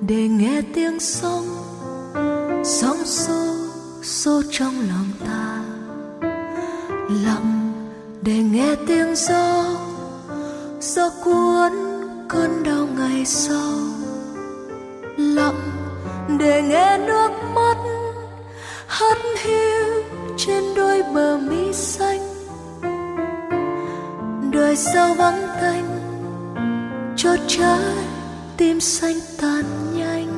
để nghe tiếng sóng, sóng xô xô trong lòng ta. Lặng để nghe tiếng gió, gió cuốn cơn đau ngày sau. Lặng để nghe nước mắt hắt hiu trên đôi bờ mi xanh. Đời sao vắng tanh cho trái tim xanh tan nhanh.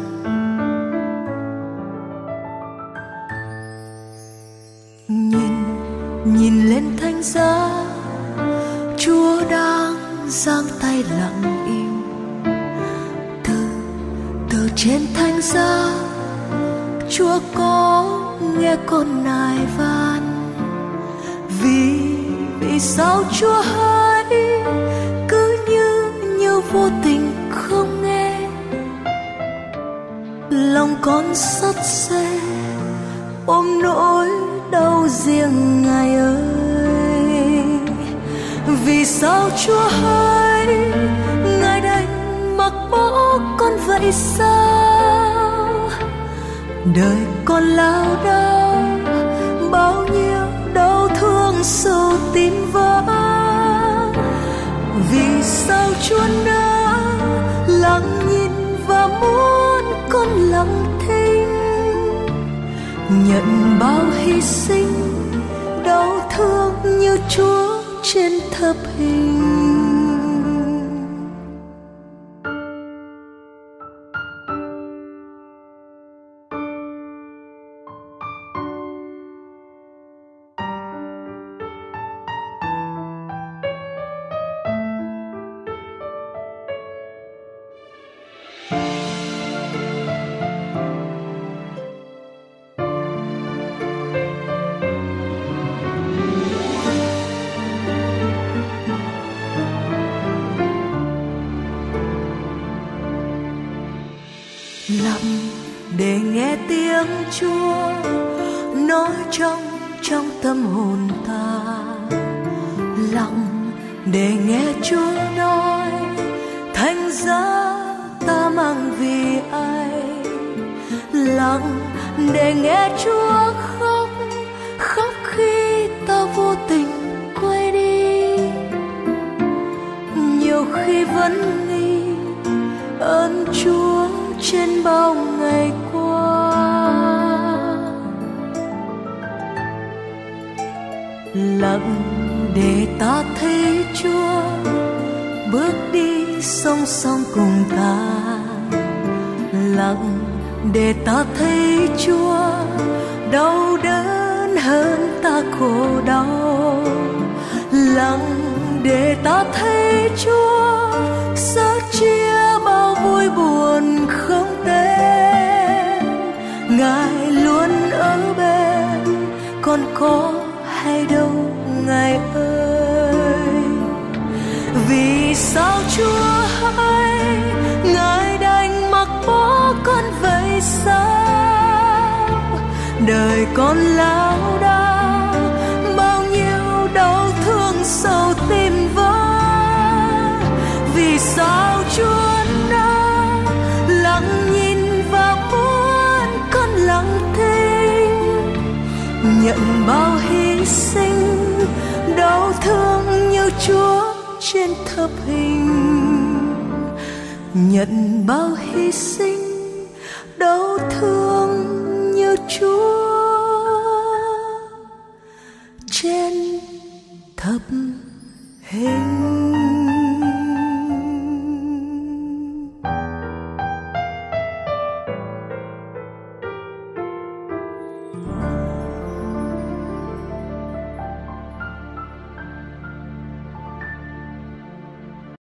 Nhìn lên thánh giá, Chúa đang giang tay lặng im. Từ trên thánh giá, Chúa có nghe con nài van. Vì sao Chúa hãy cứ như vô tình không nghe. Lòng con xót xa ôm nỗi đau riêng Ngài ơi. Vì sao Chúa hãy Ngài đành mặc bỏ con vậy sao? Đời con lao đao bao nhiêu đau thương sâu tim vỡ. Vì sao Chúa đã lặng nhìn và muốn con lặng thinh, nhận bao hy sinh đau thương như Chúa trên thập hình. Lặng để nghe tiếng Chúa nói trong tâm hồn ta. Lặng để nghe Chúa nói thánh giá ta mang vì ai. Lặng để nghe Chúa khóc khi ta vô tình quay đi. Nhiều khi vẫn nghi ơn Chúa trên bao ngày qua. Lặng để ta thấy Chúa bước đi song song cùng ta. Lặng để ta thấy Chúa đau đớn hơn ta khổ đau. Lặng để ta thấy Chúa sẻ chia bao vui buồn không tên. Ngài luôn ở bên, còn có hay đâu Ngài ơi. Vì sao Chúa hãy Ngài đành mặc bỏ con vậy sao? Đời con lao đao bao nhiêu đau thương sâu tim vỡ. Vì sao Chúa đã lặng nhìn và muốn con lặng thinh, nhận bao hy sinh đau thương như Chúa trên thập hình. Nhận bao hy sinh đau thương như Chúa